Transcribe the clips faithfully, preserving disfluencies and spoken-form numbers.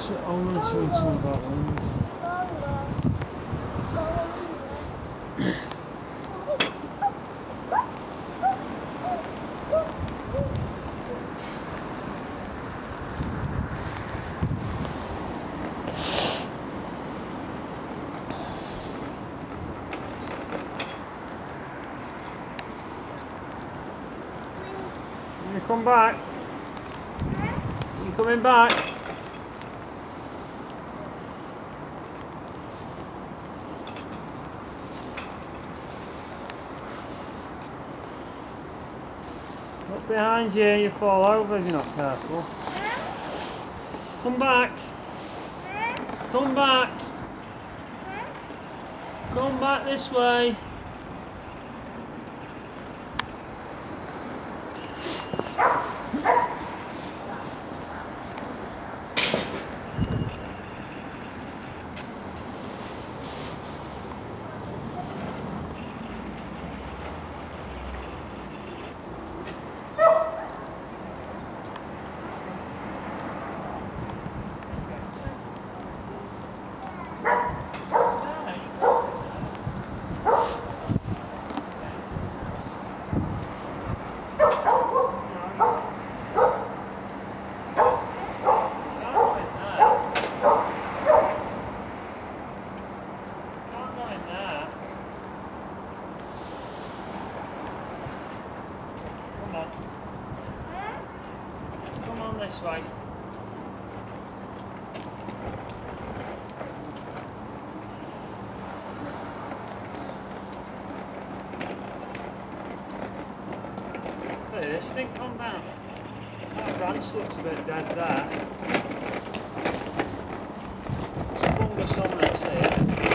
So I'm going to swing some buttons. You come back. You coming back? Look behind you, you fall over if you're not careful. Come back. Come back. Come back this way. Come on this way. Look at this thing, come down. That branch looks a bit dead there. There's fungus on this here.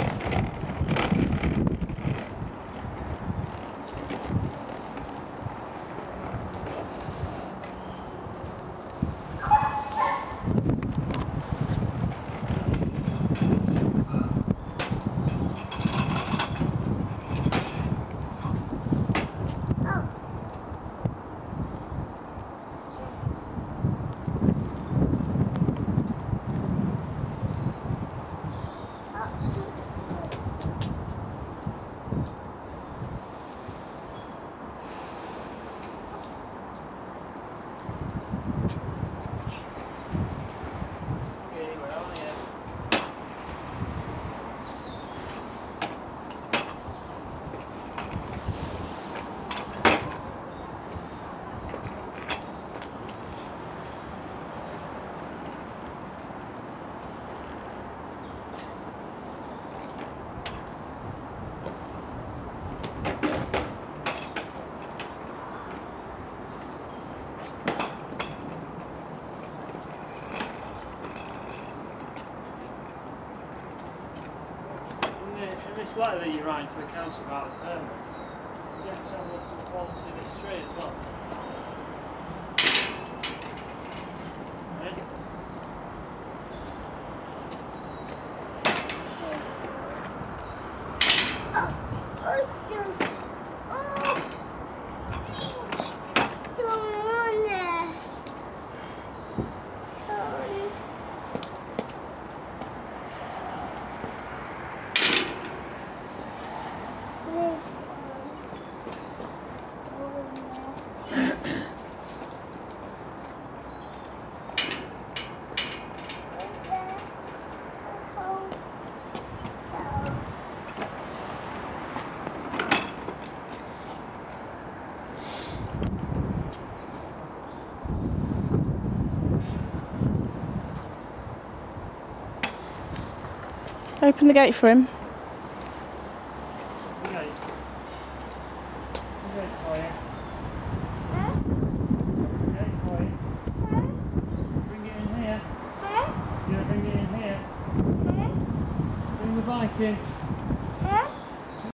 In this letter that you write to the council about the permits, you get to have a look at the quality of this tree as well. Right? Open the gate for him. The gate. The gate for you. Huh? The gate for you. Huh? Bring it in here. Huh? You're gonna bring it in here. Huh? Bring the bike in.